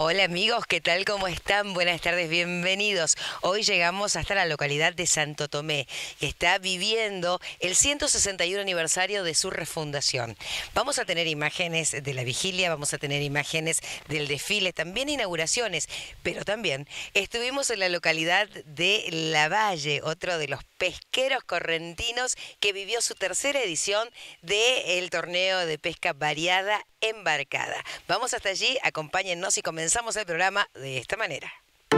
Hola amigos, ¿qué tal? ¿Cómo están? Buenas tardes, bienvenidos. Hoy llegamos hasta la localidad de Santo Tomé, que está viviendo el 161 aniversario de su refundación. Vamos a tener imágenes de la vigilia, vamos a tener imágenes del desfile, también inauguraciones, pero también estuvimos en la localidad de Lavalle, otro de los pesqueros correntinos que vivió su tercera edición del torneo de pesca variada embarcada. Vamos hasta allí, acompáñennos y comenzamos el programa de esta manera.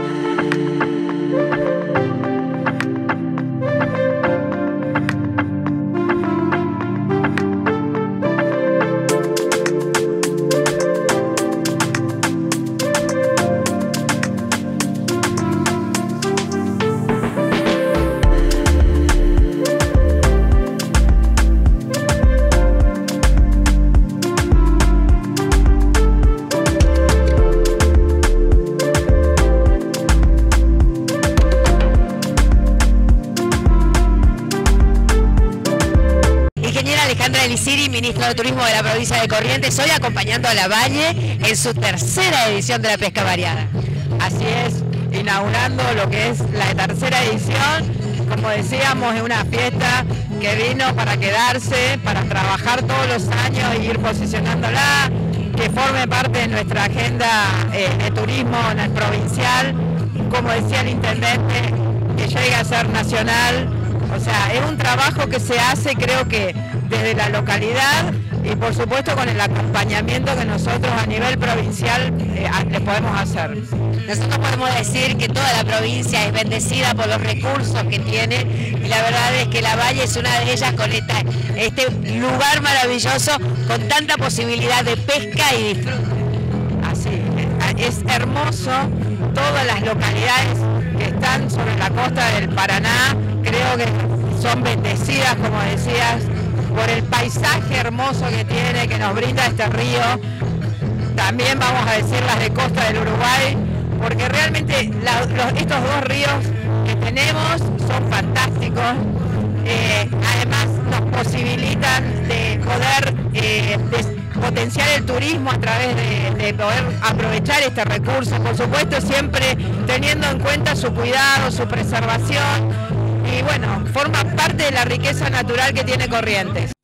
Ministro de Turismo de la provincia de Corrientes, hoy acompañando a Lavalle en su tercera edición de la pesca variada. Así es, inaugurando lo que es la tercera edición, como decíamos, es una fiesta que vino para quedarse, para trabajar todos los años e ir posicionándola, que forme parte de nuestra agenda de turismo provincial, como decía el intendente, que llegue a ser nacional. O sea, es un trabajo que se hace, creo que desde la localidad y por supuesto con el acompañamiento que nosotros a nivel provincial le podemos hacer. Nosotros podemos decir que toda la provincia es bendecida por los recursos que tiene y la verdad es que Lavalle es una de ellas con este lugar maravilloso con tanta posibilidad de pesca y disfrute. Así, es hermoso, todas las localidades que están sobre la costa del Paraná, creo que son bendecidas, como decías, por el paisaje hermoso que tiene, que nos brinda este río. También vamos a decir las de costa del Uruguay, porque realmente estos dos ríos que tenemos son fantásticos. Además nos posibilitan de poder potenciar el turismo a través de poder aprovechar este recurso, por supuesto siempre teniendo en cuenta su cuidado, su preservación. Y bueno, forma parte de la riqueza natural que tiene Corrientes.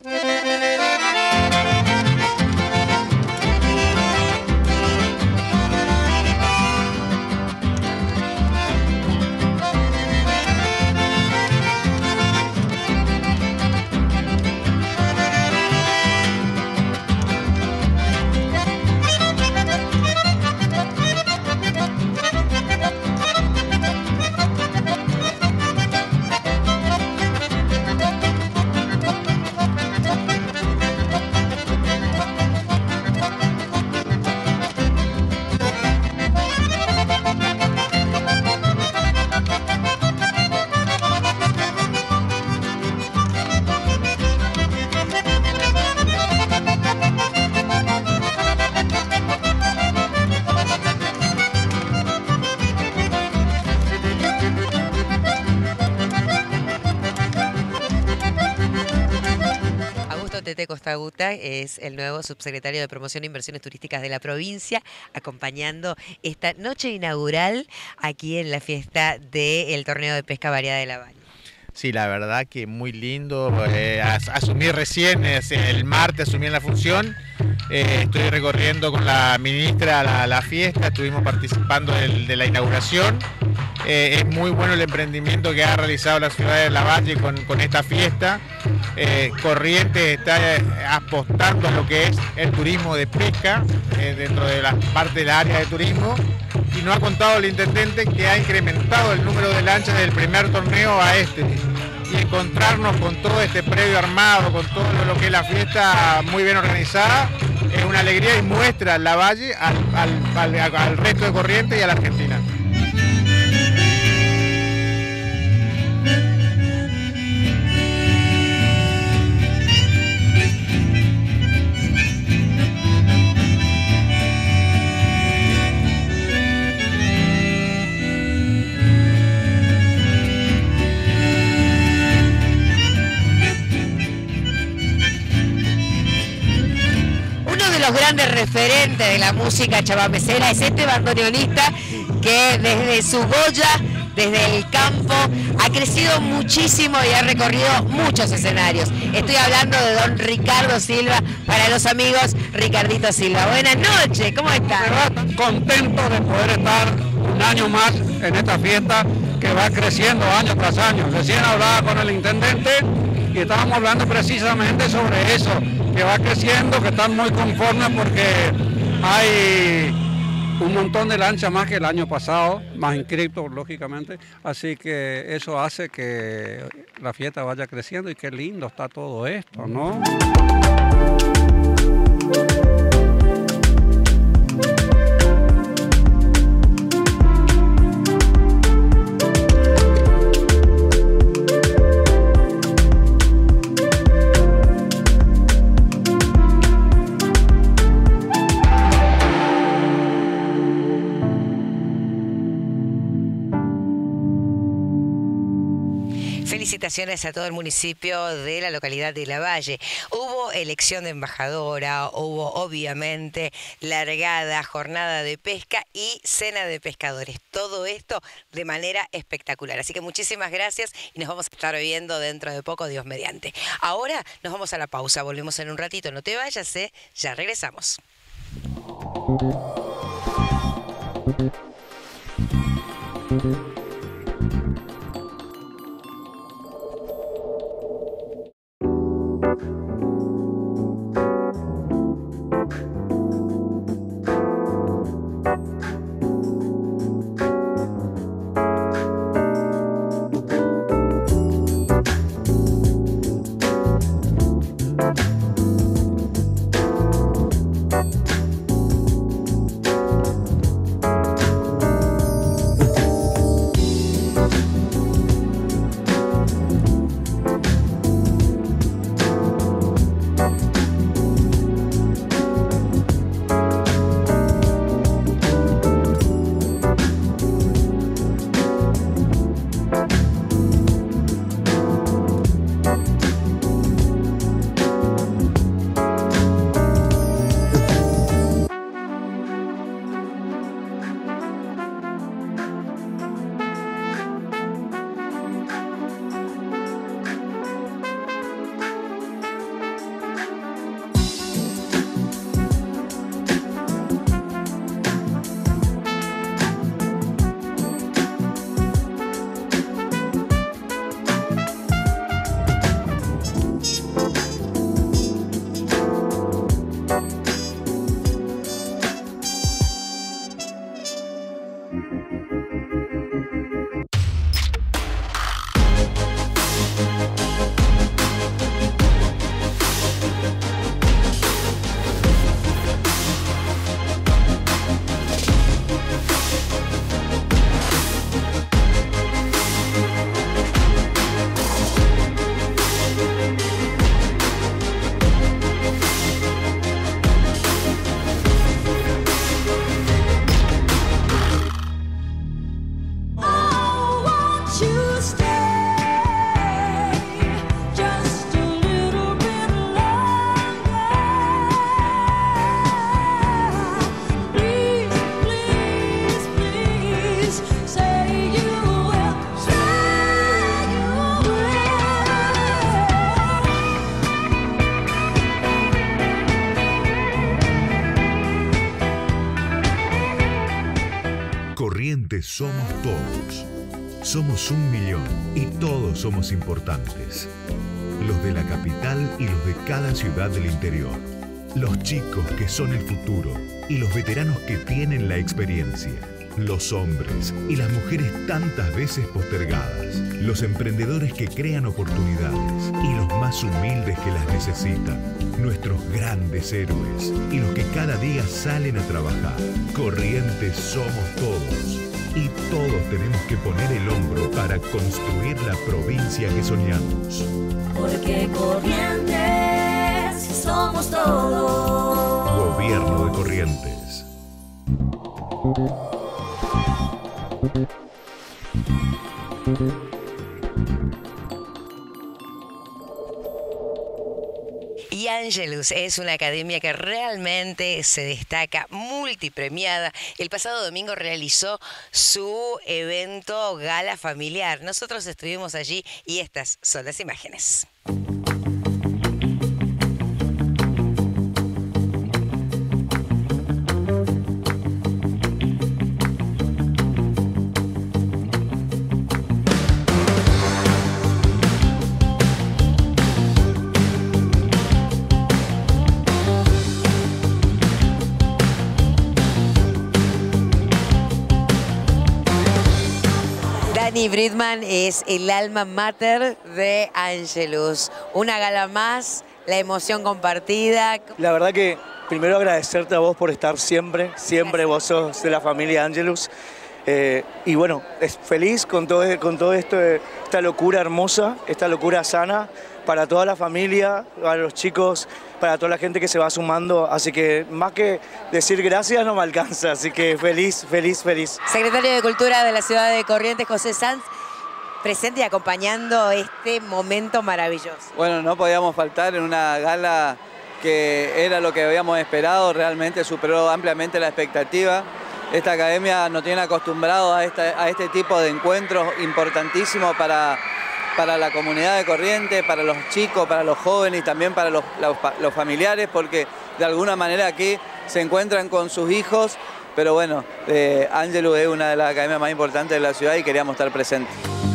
Costaguta es el nuevo subsecretario de Promoción e Inversiones Turísticas de la provincia, acompañando esta noche inaugural aquí en la fiesta del torneo de pesca variada de Lavalle. Sí, la verdad que muy lindo. Asumí recién, el martes asumí en la función. Estoy recorriendo con la ministra la fiesta, estuvimos participando de la inauguración. Es muy bueno el emprendimiento que ha realizado la ciudad de Lavalle con esta fiesta. Corrientes está apostando a lo que es el turismo de pesca dentro de la parte del área de turismo, y nos ha contado el intendente que ha incrementado el número de lanchas del primer torneo a este, y encontrarnos con todo este previo armado, con todo lo que es la fiesta muy bien organizada, es una alegría y muestra Lavalle al resto de Corrientes y a la Argentina. los grandes referentes de la música chamamecera es este bandoneonista que desde su Goya, desde el campo, ha crecido muchísimo y ha recorrido muchos escenarios. Estoy hablando de don Ricardo Silva, para los amigos, Ricardito Silva. Buenas noches, ¿cómo están? Contento de poder estar un año más en esta fiesta que va creciendo año tras año. Recién hablaba con el intendente y estábamos hablando precisamente sobre eso, que va creciendo, que están muy conformes porque hay un montón de lanchas más que el año pasado, más inscriptos lógicamente, así que eso hace que la fiesta vaya creciendo y qué lindo está todo esto, ¿no? Felicitaciones a todo el municipio de la localidad de Lavalle. Hubo elección de embajadora, hubo obviamente largada, jornada de pesca y cena de pescadores. Todo esto de manera espectacular. Así que muchísimas gracias y nos vamos a estar viendo dentro de poco, Dios mediante. Ahora nos vamos a la pausa, volvemos en un ratito. No te vayas, ya regresamos. Corrientes somos todos. Somos 1 millón y todos somos importantes. Los de la capital y los de cada ciudad del interior. Los chicos que son el futuro y los veteranos que tienen la experiencia. Los hombres y las mujeres tantas veces postergadas. Los emprendedores que crean oportunidades y los más humildes que las necesitan. Nuestros grandes héroes y los que cada día salen a trabajar. Corrientes somos todos. Y todos tenemos que poner el hombro para construir la provincia que soñamos. Porque Corrientes somos todos. Gobierno de Corrientes. Y Angelus es una academia que realmente se destaca, multipremiada. El pasado domingo realizó su evento Gala Familiar. Nosotros estuvimos allí y estas son las imágenes. Dani Bridman es el alma mater de Angelus. Una gala más, la emoción compartida. La verdad que primero agradecerte a vos por estar siempre, vos sos de la familia Angelus. Y bueno, es feliz con todo esto, esta locura hermosa, esta locura sana para toda la familia, para los chicos, para toda la gente que se va sumando. Así que más que decir gracias no me alcanza, así que feliz. Secretario de Cultura de la ciudad de Corrientes, José Sanz, presente y acompañando este momento maravilloso. Bueno, no podíamos faltar en una gala que era lo que habíamos esperado, realmente superó ampliamente la expectativa. Esta academia nos tiene acostumbrados a este tipo de encuentros importantísimos para la comunidad de Corrientes, para los chicos, para los jóvenes y también para los familiares, porque de alguna manera aquí se encuentran con sus hijos, pero bueno, Angelus es una de las academias más importantes de la ciudad y queríamos estar presentes.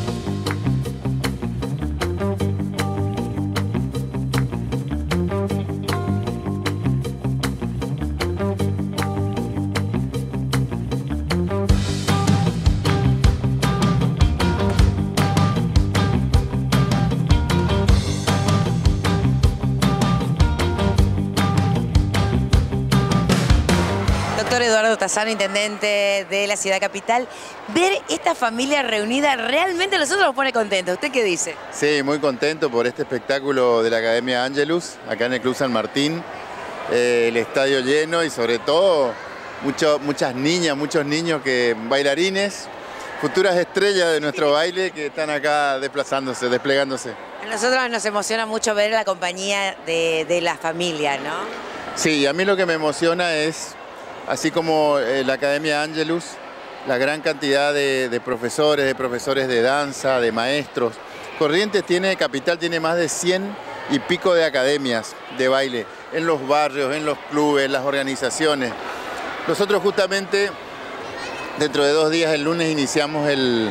Doctor Eduardo Tassano, intendente de la ciudad capital, ver esta familia reunida realmente a nosotros nos pone contentos. ¿Usted qué dice? Sí, muy contento por este espectáculo de la Academia Angelus, acá en el Club San Martín, el estadio lleno y sobre todo muchas niñas, muchos niños, bailarines, futuras estrellas de nuestro baile que están acá desplazándose, desplegándose. A nosotros nos emociona mucho ver la compañía de la familia, ¿no? Sí, a mí lo que me emociona es, así como la Academia Angelus, la gran cantidad de profesores de danza, de maestros. Corrientes capital tiene más de 100 y pico de academias de baile, en los barrios, en los clubes, en las organizaciones. Nosotros justamente, dentro de 2 días, el lunes, iniciamos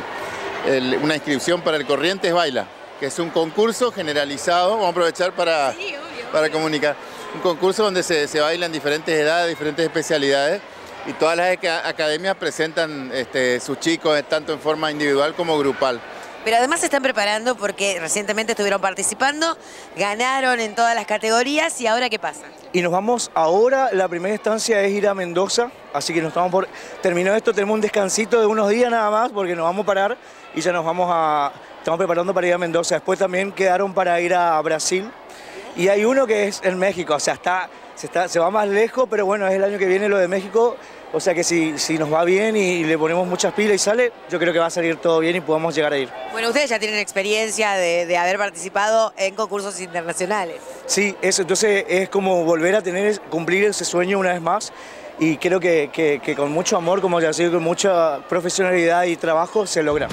una inscripción para el Corrientes Baila, que es un concurso generalizado, vamos a aprovechar para comunicar. Un concurso donde se baila en diferentes edades, diferentes especialidades y todas las academias presentan sus chicos tanto en forma individual como grupal. Pero además se están preparando porque recientemente estuvieron participando, ganaron en todas las categorías y ahora ¿qué pasa? Y nos vamos ahora, la primera instancia es ir a Mendoza, así que nos estamos por terminar esto, tenemos un descansito de unos días nada más porque nos vamos a parar y ya estamos preparando para ir a Mendoza. Después también quedaron para ir a Brasil. Y hay uno que es en México, o sea, se va más lejos, pero bueno, es el año que viene lo de México, o sea que si nos va bien y le ponemos muchas pilas y sale, yo creo que va a salir todo bien y podemos llegar a ir. Bueno, ustedes ya tienen experiencia de haber participado en concursos internacionales. Sí, eso, entonces es como volver a cumplir ese sueño una vez más y creo que con mucho amor, como ya sé, con mucha profesionalidad y trabajo se logra.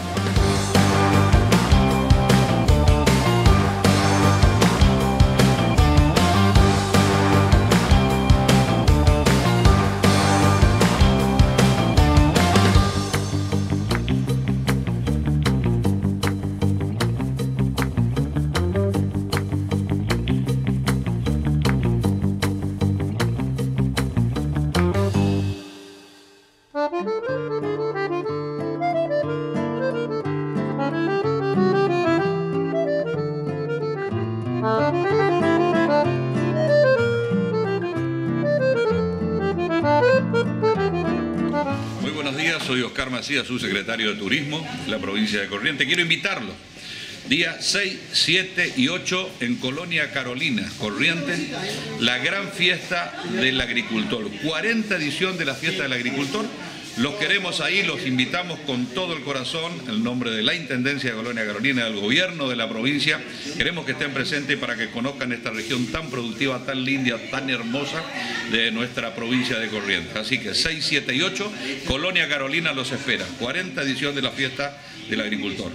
Muy buenos días, soy Oscar Macías, subsecretario de Turismo de la provincia de Corrientes. Quiero invitarlo. Día 6, 7 y 8 en Colonia Carolina, Corrientes, la gran fiesta del agricultor. 40 edición de la fiesta del agricultor, Los queremos ahí, los invitamos con todo el corazón, en nombre de la Intendencia de Colonia Carolina, del gobierno de la provincia. Queremos que estén presentes para que conozcan esta región tan productiva, tan linda, tan hermosa de nuestra provincia de Corrientes. Así que 6, 7 y 8, Colonia Carolina los espera. 40 edición de la fiesta del agricultor.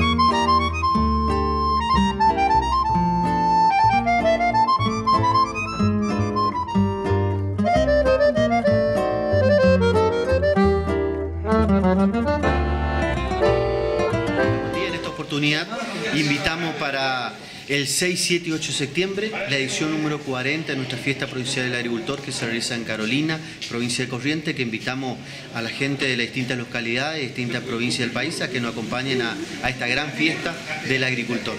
En esta oportunidad invitamos para el 6, 7 y 8 de septiembre la edición número 40 de nuestra fiesta provincial del agricultor que se realiza en Carolina, provincia de Corrientes, que invitamos a la gente de las distintas localidades, distintas provincias del país a que nos acompañen a esta gran fiesta del agricultor.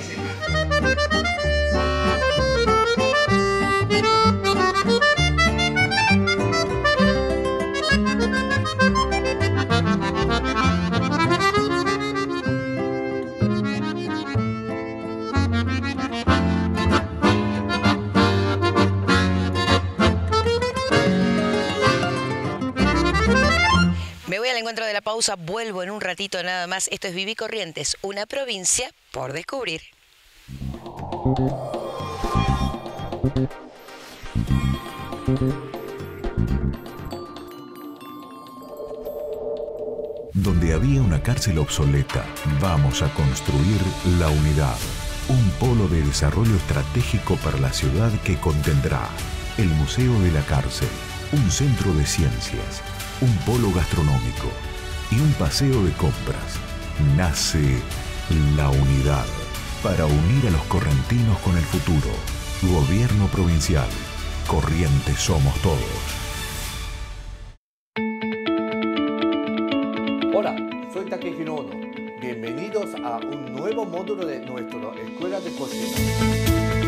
Me voy al encuentro de la pausa, vuelvo en un ratito nada más. Esto es Viví Corrientes, una provincia por descubrir. Donde había una cárcel obsoleta, vamos a construir la unidad. Un polo de desarrollo estratégico para la ciudad que contendrá el Museo de la Cárcel, un centro de ciencias, un polo gastronómico y un paseo de compras. Nace la unidad para unir a los correntinos con el futuro. Gobierno provincial. Corrientes somos todos. Hola, soy Takehiro Ono. Bienvenidos a un nuevo módulo de nuestra Escuela de Cocina.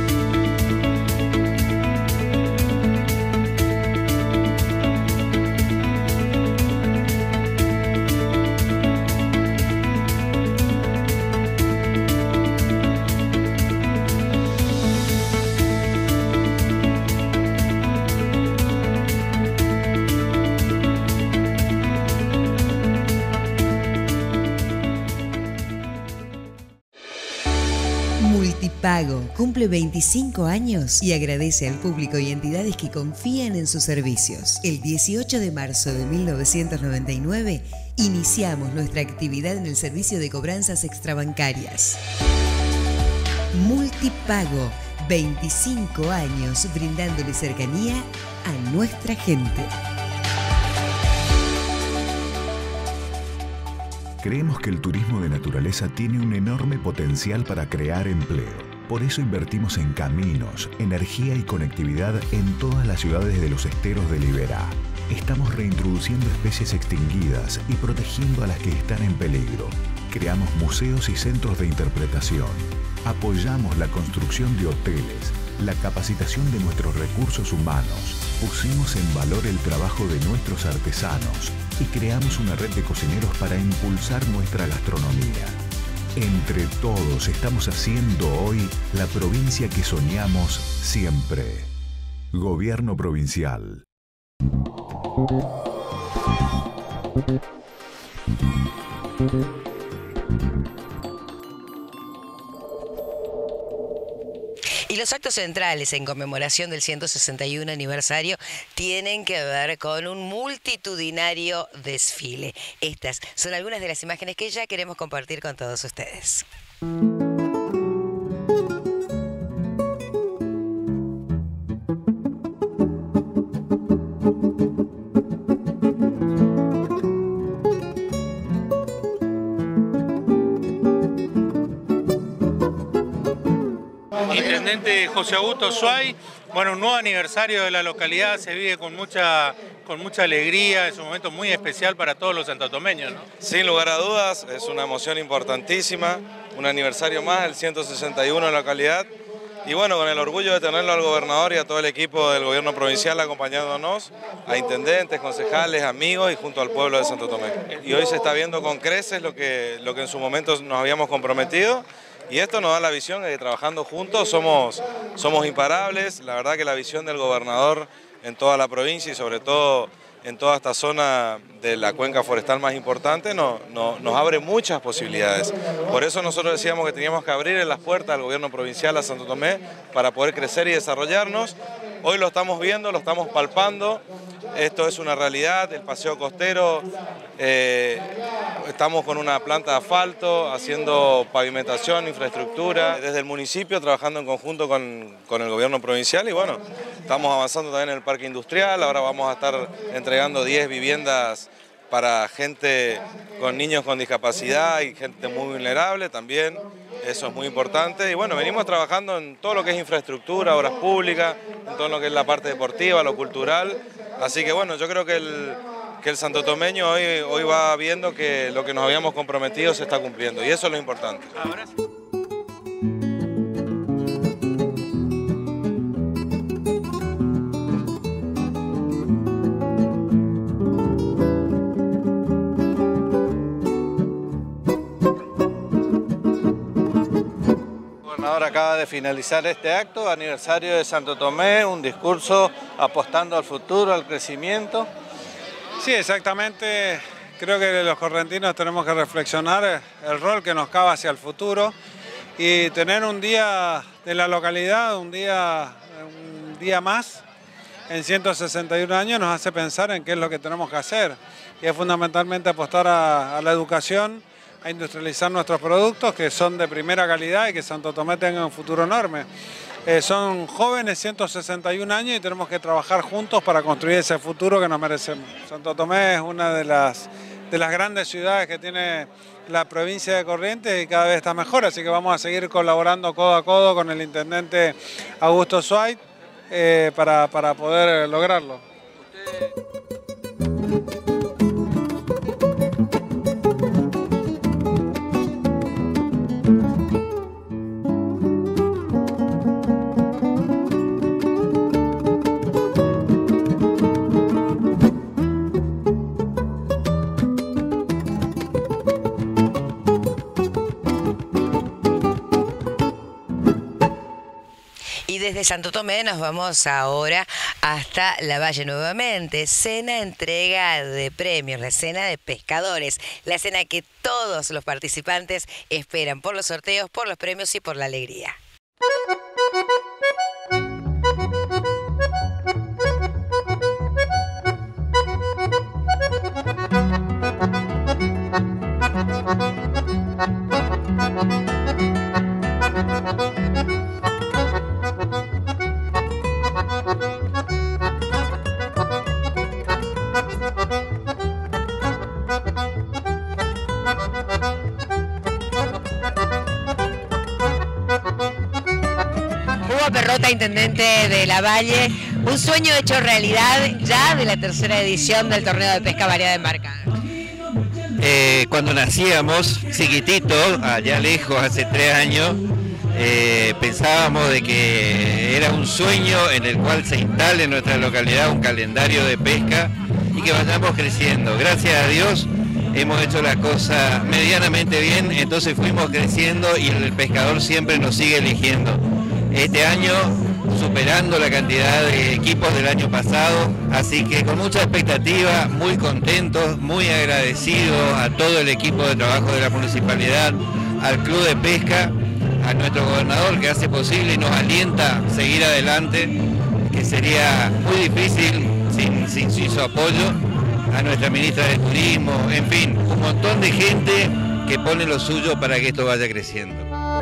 Multipago cumple 25 años y agradece al público y entidades que confían en sus servicios. El 18 de marzo de 1999 iniciamos nuestra actividad en el servicio de cobranzas extrabancarias. Multipago, 25 años brindándole cercanía a nuestra gente. Creemos que el turismo de naturaleza tiene un enorme potencial para crear empleo. Por eso invertimos en caminos, energía y conectividad en todas las ciudades de los esteros de Liberá. Estamos reintroduciendo especies extinguidas y protegiendo a las que están en peligro. Creamos museos y centros de interpretación. Apoyamos la construcción de hoteles, la capacitación de nuestros recursos humanos. Pusimos en valor el trabajo de nuestros artesanos y creamos una red de cocineros para impulsar nuestra gastronomía. Entre todos estamos haciendo hoy la provincia que soñamos siempre. Gobierno provincial. Y los actos centrales en conmemoración del 161 aniversario tienen que ver con un multitudinario desfile. Estas son algunas de las imágenes que ya queremos compartir con todos ustedes. Intendente José Augusto Suay, bueno, un nuevo aniversario de la localidad se vive con mucha alegría, es un momento muy especial para todos los santotomeños, ¿no? Sin lugar a dudas, es una emoción importantísima, un aniversario más, el 161 en la localidad, y bueno, con el orgullo de tenerlo al gobernador y a todo el equipo del gobierno provincial acompañándonos, a intendentes, concejales, amigos y junto al pueblo de Santo Tomé. Y hoy se está viendo con creces lo que en su momento nos habíamos comprometido. Y esto nos da la visión de que trabajando juntos somos imparables. La verdad que la visión del gobernador en toda la provincia y sobre todo en toda esta zona de la cuenca forestal más importante, nos abre muchas posibilidades. Por eso nosotros decíamos que teníamos que abrir las puertas al gobierno provincial, a Santo Tomé, para poder crecer y desarrollarnos. Hoy lo estamos viendo, lo estamos palpando, esto es una realidad, el paseo costero, estamos con una planta de asfalto, haciendo pavimentación, infraestructura, desde el municipio trabajando en conjunto con el gobierno provincial y bueno, estamos avanzando también en el parque industrial, ahora vamos a estar entregando 10 viviendas para gente con niños con discapacidad y gente muy vulnerable también, eso es muy importante. Y bueno, venimos trabajando en todo lo que es infraestructura, obras públicas, en todo lo que es la parte deportiva, lo cultural. Así que bueno, yo creo que el santotomeño hoy va viendo que lo que nos habíamos comprometido se está cumpliendo y eso es lo importante. Acaba de finalizar este acto, aniversario de Santo Tomé, un discurso apostando al futuro, al crecimiento. Sí, exactamente. Creo que los correntinos tenemos que reflexionar el rol que nos cabe hacia el futuro y tener un día de la localidad, un día más en 161 años nos hace pensar en qué es lo que tenemos que hacer. Y es fundamentalmente apostar a la educación, a industrializar nuestros productos que son de primera calidad y que Santo Tomé tenga un futuro enorme. Son jóvenes, 161 años y tenemos que trabajar juntos para construir ese futuro que nos merecemos. Santo Tomé es una de las grandes ciudades que tiene la provincia de Corrientes y cada vez está mejor, así que vamos a seguir colaborando codo a codo con el intendente Augusto Suárez para poder lograrlo. Desde Santo Tomé nos vamos ahora hasta La Valle nuevamente. Cena entrega de premios, la cena de pescadores, la cena que todos los participantes esperan por los sorteos, por los premios y por la alegría. Intendente de La Valle, un sueño hecho realidad ya de la tercera edición del torneo de pesca variada embarcada. Cuando nacíamos, chiquitito, allá lejos, hace 3 años, pensábamos de que era un sueño en el cual se instale en nuestra localidad un calendario de pesca y que vayamos creciendo. Gracias a Dios hemos hecho la cosa medianamente bien, entonces fuimos creciendo y el pescador siempre nos sigue eligiendo. Este año superando la cantidad de equipos del año pasado, así que con mucha expectativa, muy contentos, muy agradecidos a todo el equipo de trabajo de la municipalidad, al Club de Pesca, a nuestro gobernador que hace posible y nos alienta a seguir adelante, que sería muy difícil sin su apoyo, a nuestra ministra de Turismo, en fin, un montón de gente que pone lo suyo para que esto vaya creciendo.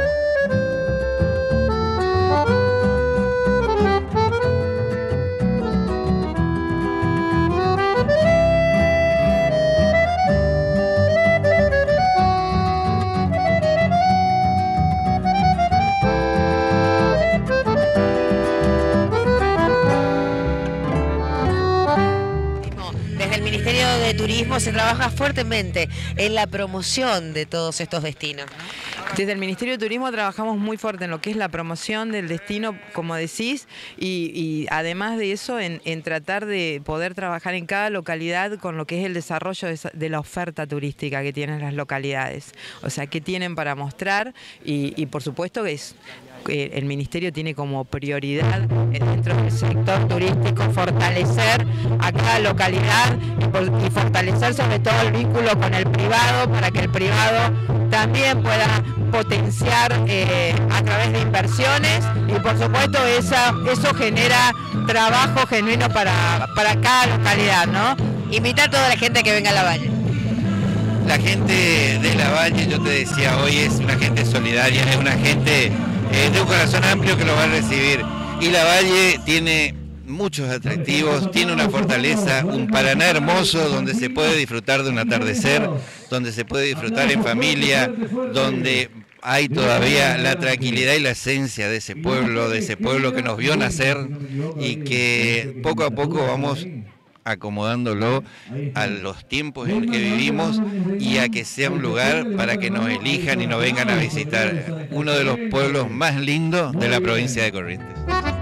De Turismo se trabaja fuertemente en la promoción de todos estos destinos. Desde el Ministerio de Turismo trabajamos muy fuerte en lo que es la promoción del destino, como decís, y además de eso en tratar de poder trabajar en cada localidad con lo que es el desarrollo de la oferta turística que tienen las localidades. O sea, qué tienen para mostrar y por supuesto que es el Ministerio tiene como prioridad dentro del sector turístico fortalecer a cada localidad y fortalecer sobre todo el vínculo con el privado para que el privado también pueda potenciar a través de inversiones y por supuesto eso genera trabajo genuino para cada localidad, ¿no? Invitar a toda la gente que venga a La Valle. La gente de La Valle, yo te decía hoy, es una gente solidaria, es una gente de un corazón amplio que lo va a recibir. Y La Valle tiene muchos atractivos, tiene una fortaleza, un Paraná hermoso donde se puede disfrutar de un atardecer, donde se puede disfrutar en familia, donde hay todavía la tranquilidad y la esencia de ese pueblo que nos vio nacer y que poco a poco vamos acomodándolo a los tiempos en los que vivimos y a que sea un lugar para que nos elijan y nos vengan a visitar. Uno de los pueblos más lindos de la provincia de Corrientes.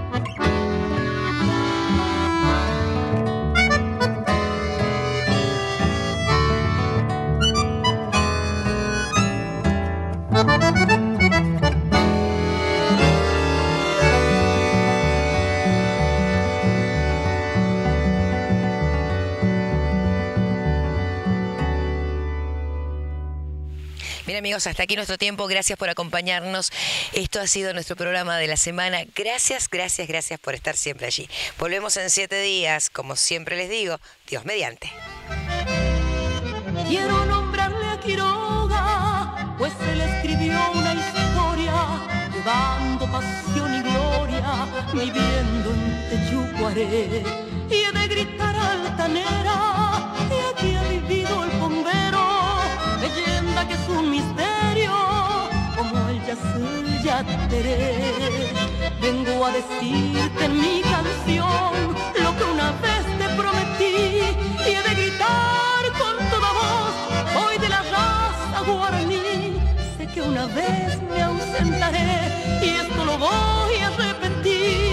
Bien amigos, hasta aquí nuestro tiempo. Gracias por acompañarnos. Esto ha sido nuestro programa de la semana. Gracias, gracias, gracias por estar siempre allí. Volvemos en 7 días, como siempre les digo, Dios mediante. Quiero nombrarle a Quiroga, pues él escribió una historia, llevando pasión y gloria, viviendo en Techucuaré. Y he de gritar altanera, y aquí ha vivido el bombero, leyenda que es un misterio, como el Yateré. Vengo a decirte en mi canción lo que una vez te prometí, y he de gritar con toda voz, soy de la raza guaraní. Sé que una vez me ausentaré, y esto lo voy a repetir.